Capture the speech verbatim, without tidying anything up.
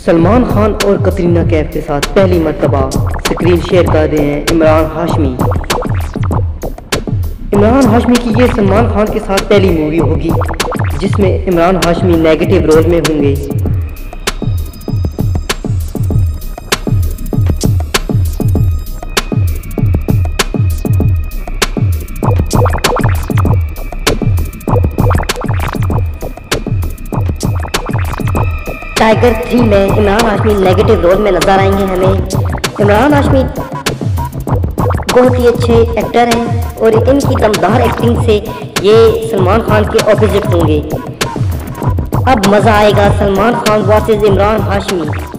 सलमान खान और कतरीना कैफ के साथ पहली मर्तबा स्क्रीन शेयर कर रहे हैं इमरान हाशमी। इमरान हाशमी की ये सलमान खान के साथ पहली मूवी होगी जिसमें इमरान हाशमी नेगेटिव रोल में होंगे। टाइगर थ्री में इमरान हाशमी नेगेटिव रोल में नजर आएंगे हमें। इमरान हाशमी बहुत ही अच्छे एक्टर हैं और इनकी दमदार एक्टिंग से ये सलमान खान के ऑपोजिट होंगे। अब मज़ा आएगा सलमान खान वर्सेस इमरान हाशमी।